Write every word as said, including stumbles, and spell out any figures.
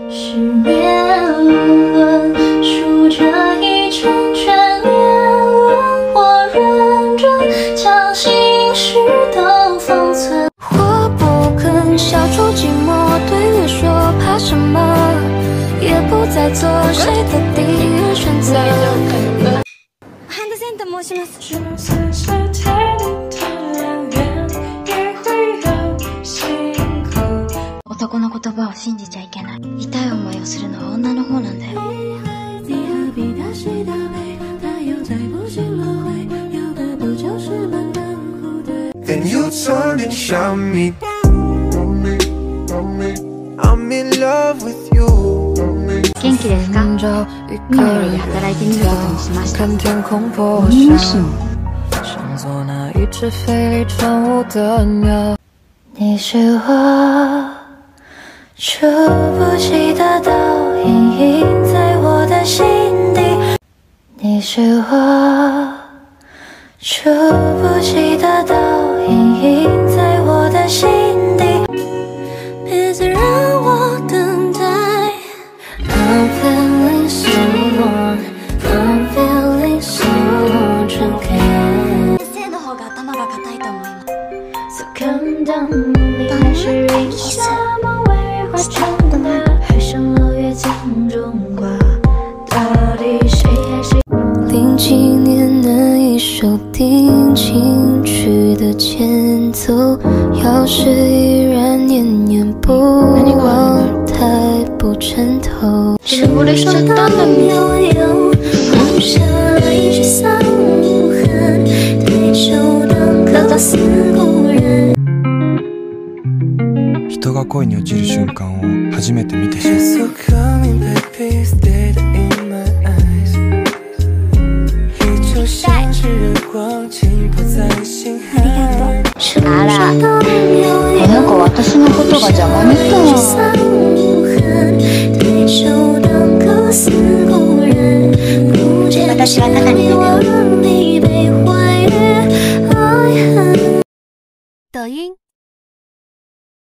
十年轮数着一圈圈年轮，我认真将心事都封存。 我不肯消除寂寞，对我说怕什么，也不再做谁的第一选择。ハンドセンと申します。男の言葉を信じちゃいけない。痛い思いをするのは女の方なんだよ。 Then you turned and shot me. I'm in love with you. 元気ですか？今より働いてみることにしました。你为什么？ 你是我触不及的倒影，印在我的心底。你是我触不及的倒影，印在我的心底。别再让我等待。I'm feeling so warm, I'm feeling so warm， 春天。 先生の方が頭が固いと思います。 So come down， 你还是一夏梦为日化成的，海上老月镜中挂，到底谁爱谁？零七年那一首定情曲的前奏，要是依然念念不忘，太不称头。 是我的圣诞的悠悠，留下一句伤痕，对酒当歌到死故人。 人が恋に落ちる瞬間を初めて見てしまう。 あら、この子私のことが邪魔みたい。私はただに抖音。